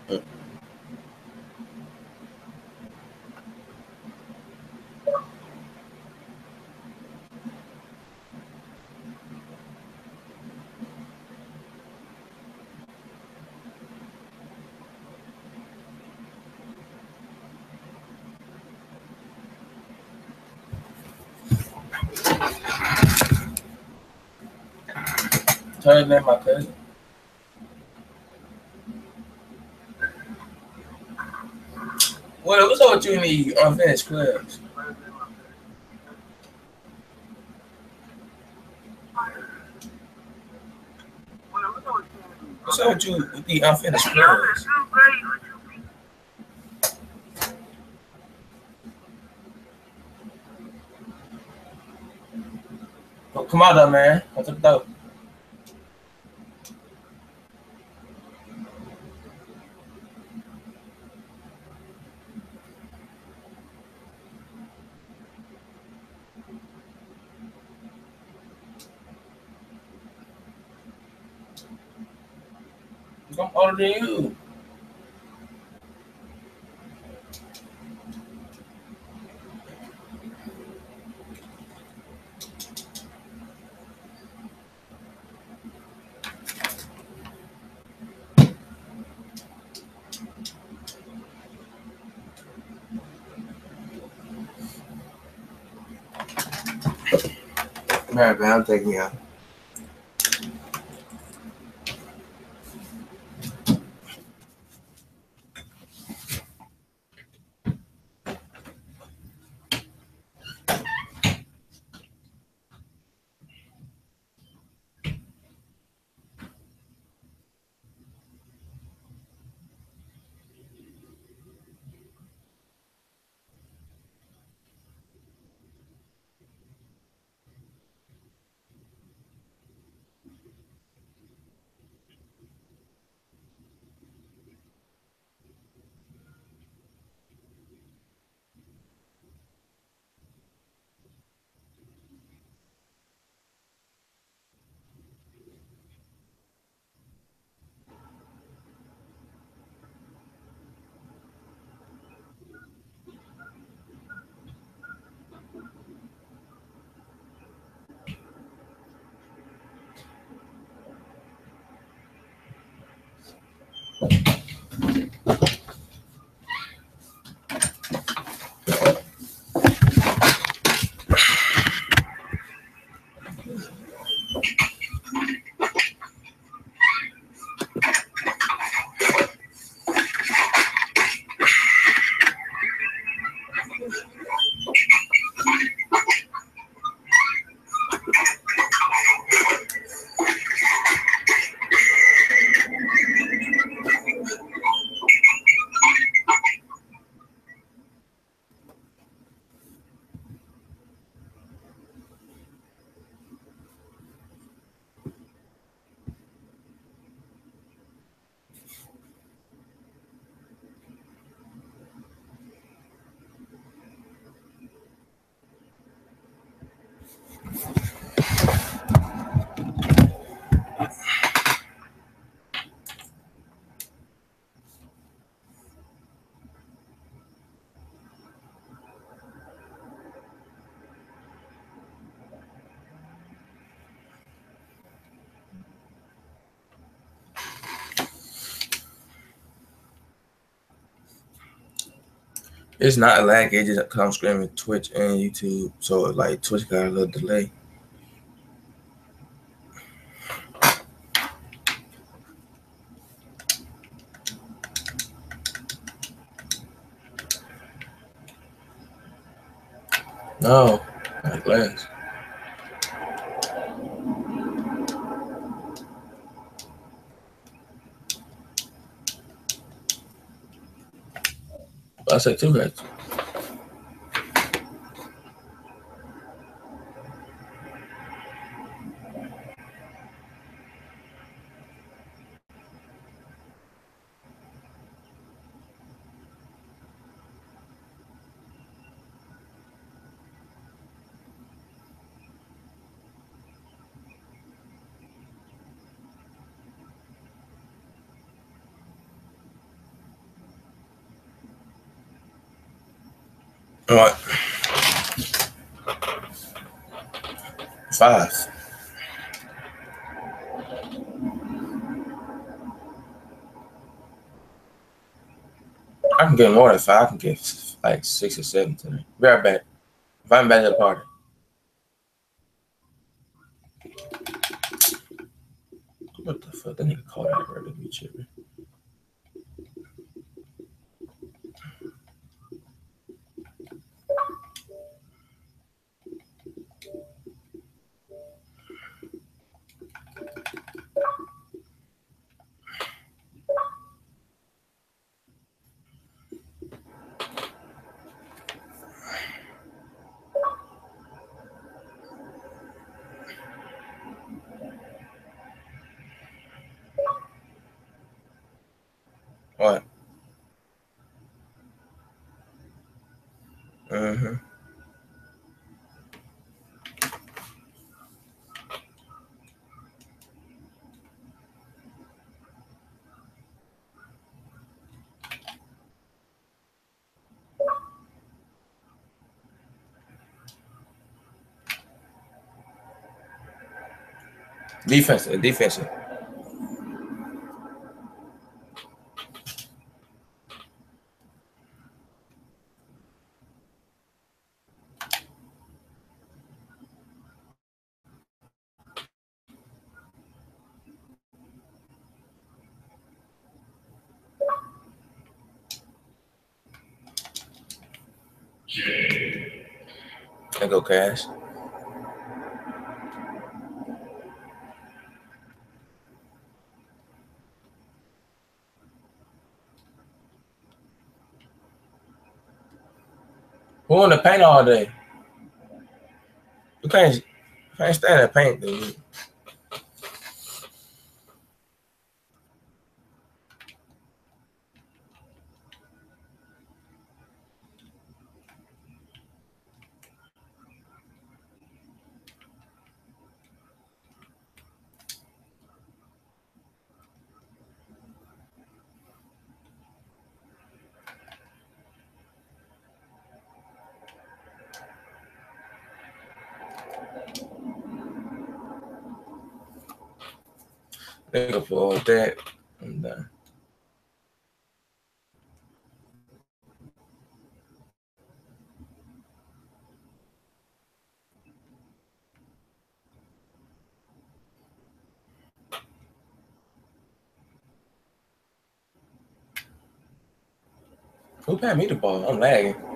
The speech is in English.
Turn that my cousin. What's up with you in the unfinished clubs? What's up with you with the unfinished clubs? Oh, come on, though, man. What's up, though? I'm older than you. Man, I'm taking you out. It's not a lag. It just comes screaming Twitch and YouTube. So like Twitch got a little delay. No, not glass. I said two heads. All right. 5. I can get more than 5. I can get like 6 or 7 tonight. Be right back. If I'm back at the party. What the fuck? That nigga called out earlier. Be tripping. What? Mm-hmm. Defensive. I go Cash. Who want to paint all day? You can't stand that paint, dude. Nigga for that. I'm done. Who passed me the ball? I'm lagging.